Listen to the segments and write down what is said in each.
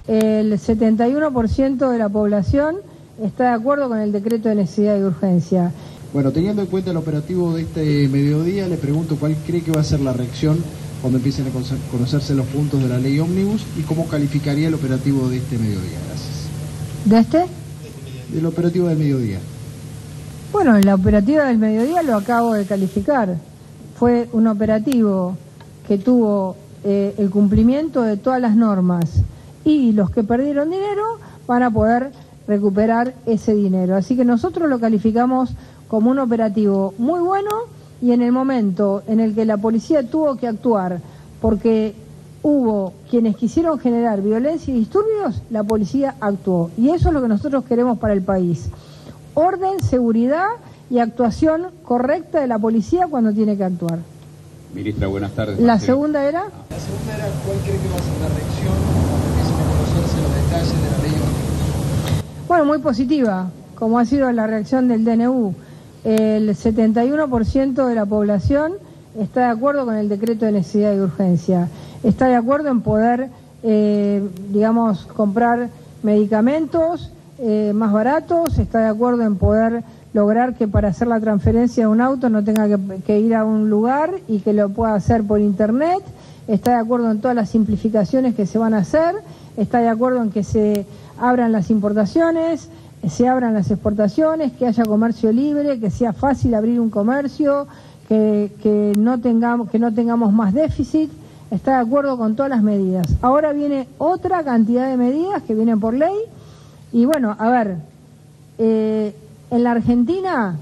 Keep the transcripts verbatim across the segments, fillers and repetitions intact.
El setenta y uno por ciento de la población está de acuerdo con el decreto de necesidad y urgencia. Bueno, teniendo en cuenta el operativo de este mediodía, le pregunto cuál cree que va a ser la reacción cuando empiecen a conocerse los puntos de la ley ómnibus y cómo calificaría el operativo de este mediodía. Gracias. ¿De este? Del operativo del mediodía. Bueno, la operativa del mediodía lo acabo de calificar. Fue un operativo que tuvo eh, el cumplimiento de todas las normas y los que perdieron dinero van a poder recuperar ese dinero. Así que nosotros lo calificamos como un operativo muy bueno y en el momento en el que la policía tuvo que actuar porque hubo quienes quisieron generar violencia y disturbios, la policía actuó. Y eso es lo que nosotros queremos para el país. Orden, seguridad y actuación correcta de la policía cuando tiene que actuar. Ministra, buenas tardes. ¿La segunda era? La segunda era, ¿cuál cree que va a ser la reacción cuando empiecen a conocerse los detalles de la ley ómnibus? Bueno, muy positiva, como ha sido la reacción del D N U. El setenta y uno por ciento de la población está de acuerdo con el decreto de necesidad y urgencia. Está de acuerdo en poder, eh, digamos, comprar medicamentos eh, más baratos, está de acuerdo en poder lograr que para hacer la transferencia de un auto no tenga que, que ir a un lugar y que lo pueda hacer por internet, está de acuerdo en todas las simplificaciones que se van a hacer, está de acuerdo en que se abran las importaciones, se abran las exportaciones, que haya comercio libre, que sea fácil abrir un comercio, que, que, no tengamos, que no tengamos más déficit, está de acuerdo con todas las medidas. Ahora viene otra cantidad de medidas que vienen por ley y bueno, a ver, eh, en la Argentina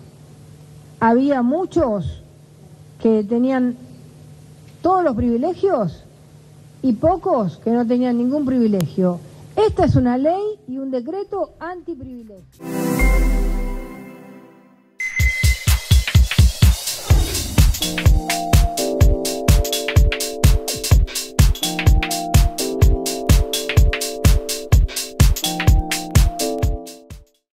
había muchos que tenían todos los privilegios y pocos que no tenían ningún privilegio. Esta es una ley y un decreto antiprivilegio.